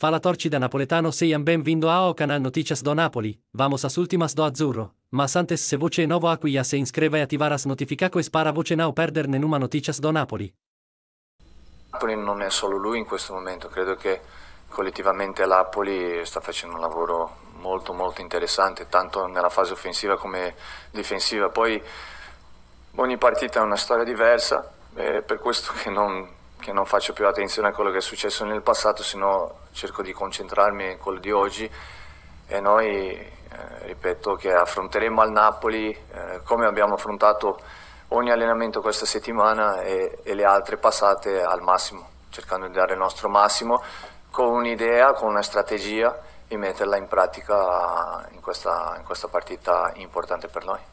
Fala torcida napoletano sejam bem-vindo ao canal Noticias do Napoli, vamos às últimas do Azzurro, mas antes se você é novo aqui se inscreva e ativar as notificações para você não perder nenhuma Noticias do Napoli. Napoli non è solo lui in questo momento, credo che collettivamente l'Apoli sta facendo un lavoro molto interessante, tanto nella fase offensiva come difensiva. Poi ogni partita è una storia diversa, è per questo che non faccio più attenzione a quello che è successo nel passato, sino cerco di concentrarmi in quello di oggi e noi, ripeto, che affronteremo al Napoli come abbiamo affrontato ogni allenamento questa settimana e le altre passate al massimo, cercando di dare il nostro massimo con un'idea, con una strategia e metterla in pratica in questa partita importante per noi.